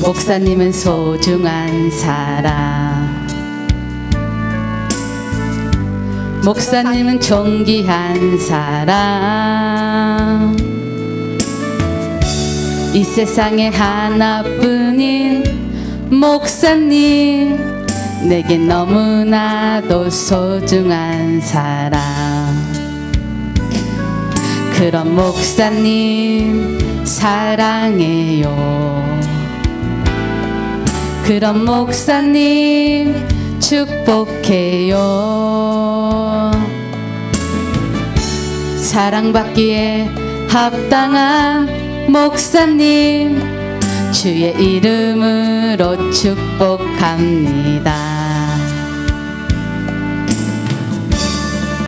목사님은 소중한 사람, 목사님은 존귀한 사람, 이 세상에 하나뿐인 목사님, 내겐 너무나도 소중한 사람. 그런 목사님 사랑해요. 그런 목사님 축복해요. 사랑받기에 합당한 목사님, 주의 이름으로 축복합니다.